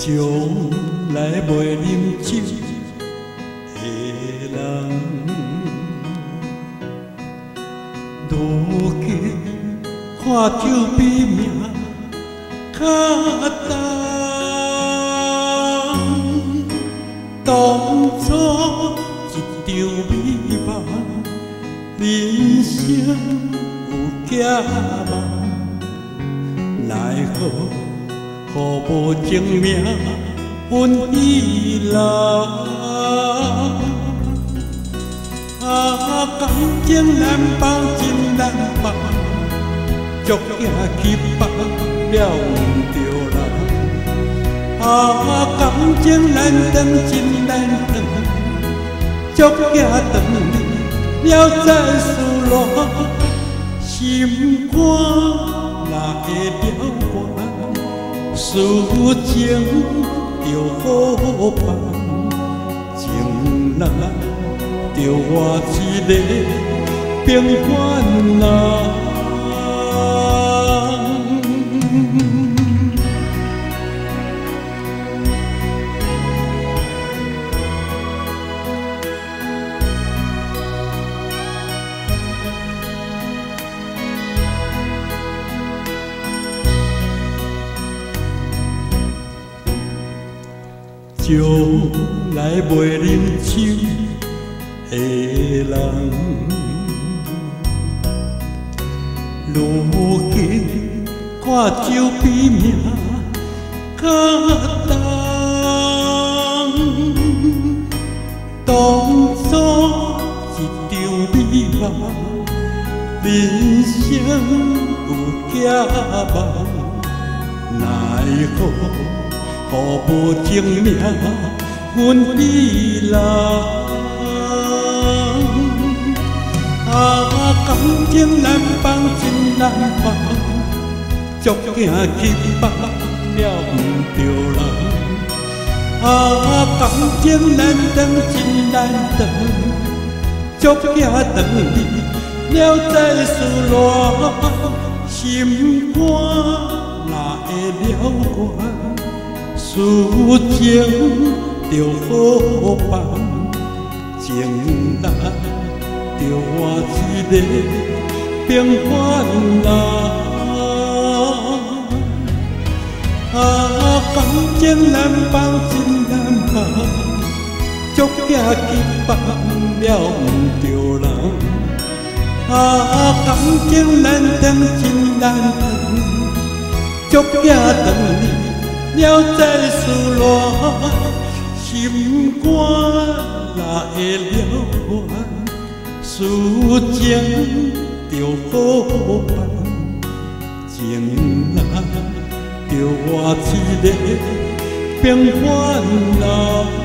从来袂啉酒的人，如今看酒比命较重。当初一场美梦，人生有假梦，奈何？予无情命分伊人，感情难放真难放，足惊去放了毋着人。感情难断真难断，足惊断了再思乱，心肝若会了断。事情着好办，情人着我一个平凡人。从来袂啉酒的人，如今看酒比命较重。当初一场美梦，人生有假梦，奈何？予无情命分伊人，感情难放真难放，足惊去放了毋着人。感情难断真难断，足惊断了再思乱，心肝若会了断。事情着好办，情人着我一个平凡人。感情难放真难放，足惊去放了毋着人。感情难断真难断，足惊断了再思乱，心肝若会了断，事情着好办，情人着我一个平凡人。